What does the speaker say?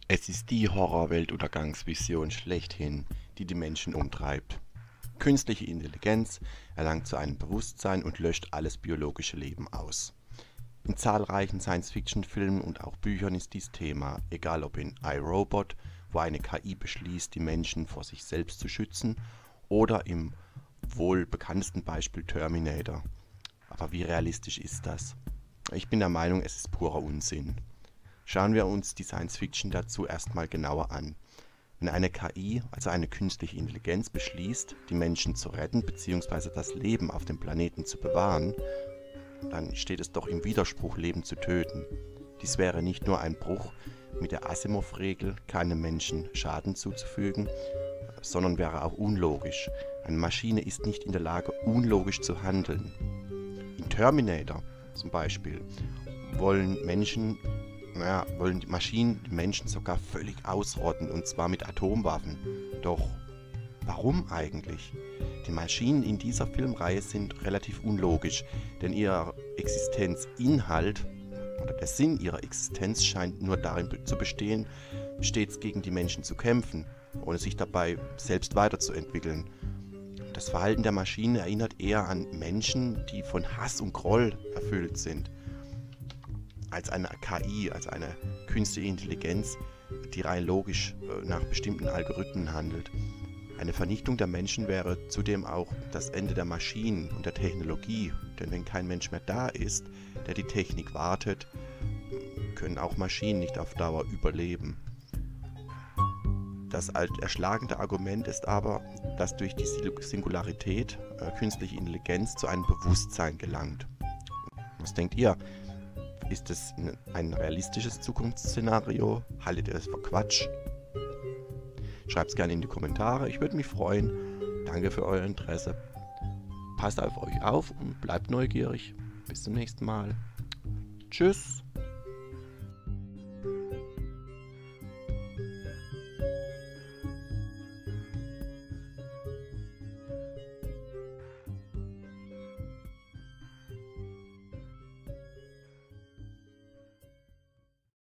Es ist die Horror-Weltuntergangsvision schlechthin, die die Menschen umtreibt. Künstliche Intelligenz erlangt so ein Bewusstsein und löscht alles biologische Leben aus. In zahlreichen Science-Fiction-Filmen und auch Büchern ist dies Thema, egal ob in iRobot, wo eine KI beschließt, die Menschen vor sich selbst zu schützen, oder im wohl bekanntesten Beispiel Terminator. Aber wie realistisch ist das? Ich bin der Meinung, es ist purer Unsinn. Schauen wir uns die Science-Fiction dazu erstmal genauer an. Wenn eine KI, also eine künstliche Intelligenz, beschließt, die Menschen zu retten bzw. das Leben auf dem Planeten zu bewahren, dann steht es doch im Widerspruch, Leben zu töten. Dies wäre nicht nur ein Bruch mit der Asimov-Regel, keinem Menschen Schaden zuzufügen, sondern wäre auch unlogisch. Eine Maschine ist nicht in der Lage, unlogisch zu handeln. In Terminator zum Beispiel wollen die Maschinen die Menschen sogar völlig ausrotten, und zwar mit Atomwaffen. Doch warum eigentlich? Die Maschinen in dieser Filmreihe sind relativ unlogisch, denn ihr Existenzinhalt oder der Sinn ihrer Existenz scheint nur darin zu bestehen, stets gegen die Menschen zu kämpfen, ohne sich dabei selbst weiterzuentwickeln. Das Verhalten der Maschinen erinnert eher an Menschen, die von Hass und Groll erfüllt sind, als eine KI, als eine künstliche Intelligenz, die rein logisch nach bestimmten Algorithmen handelt. Eine Vernichtung der Menschen wäre zudem auch das Ende der Maschinen und der Technologie, denn wenn kein Mensch mehr da ist, der die Technik wartet, können auch Maschinen nicht auf Dauer überleben. Das erschlagende Argument ist aber, dass durch die Singularität künstliche Intelligenz zu einem Bewusstsein gelangt. Was denkt ihr? Ist es ein realistisches Zukunftsszenario? Haltet ihr es für Quatsch? Schreibt es gerne in die Kommentare, ich würde mich freuen. Danke für euer Interesse. Passt auf euch auf und bleibt neugierig. Bis zum nächsten Mal. Tschüss.